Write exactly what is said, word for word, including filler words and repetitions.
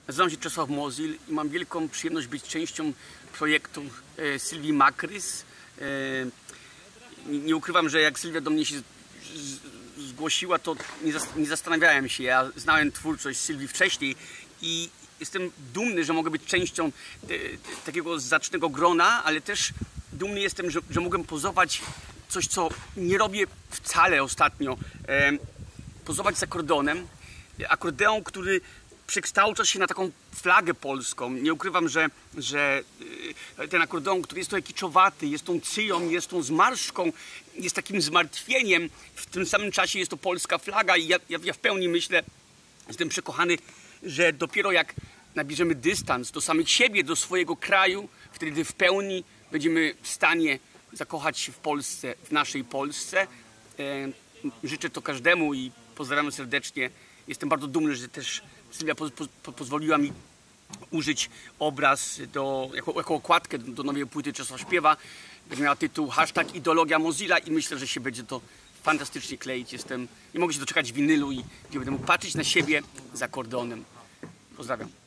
Nazywam się Czesław Mozil i mam wielką przyjemność być częścią projektu e, Sylwii Makrys. E, nie, nie ukrywam, że jak Sylwia do mnie się z, z, zgłosiła, to nie, zas, nie zastanawiałem się. Ja znałem twórczość Sylwii wcześniej i jestem dumny, że mogę być częścią te, te, takiego zacnego grona, ale też dumny jestem, że, że mogłem pozować coś, co nie robię wcale ostatnio. E, pozować z akordeonem. Akordeon, który przekształca się na taką flagę polską. Nie ukrywam, że, że ten akordeon, który jest to kiczowaty, jest tą cyją, jest tą zmarszczką, jest takim zmartwieniem. W tym samym czasie jest to polska flaga i ja, ja, ja w pełni myślę, jestem przekochany, że dopiero jak nabierzemy dystans do samych siebie, do swojego kraju, wtedy w pełni będziemy w stanie zakochać się w Polsce, w naszej Polsce. E, życzę to każdemu i pozdrawiam serdecznie. Jestem bardzo dumny, że też Sylwia po, po, pozwoliła mi użyć obraz do, jako, jako okładkę do nowej płyty Czesław Śpiewa. Będzie miała tytuł hashtag Ideologia Mozila i myślę, że się będzie to fantastycznie kleić. Jestem, nie mogę się doczekać winylu i gdzie będę mógł patrzeć na siebie z akordeonem. Pozdrawiam.